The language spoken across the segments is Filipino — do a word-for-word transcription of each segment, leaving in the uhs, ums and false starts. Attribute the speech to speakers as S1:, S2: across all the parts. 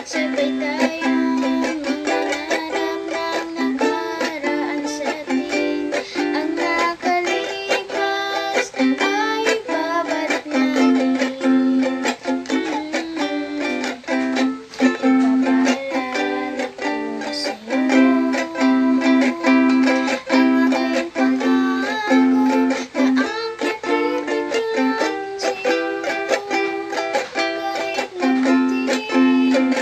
S1: Sabay tayong mangarap ng nakaraan sa atin. Ang nakalipas ay babalik natin. Ipapaalala ko sa'yo ang aking pangako na ang pag-ibig ko lang sa'yo. Kahit maputi na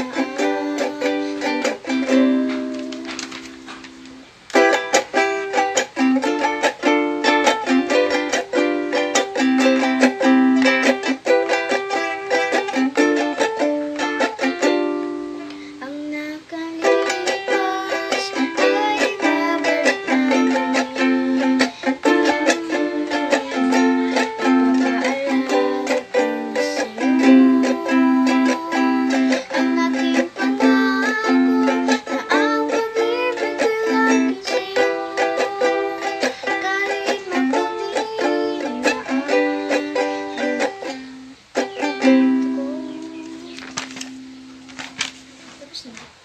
S1: ang nakalipas ay babalik natin. Ipapaalala ko sa'yo ang aking pangako na ang pag-ibig ko lang sa'yo. Kahit maputi na ang higit ko. Tapos na.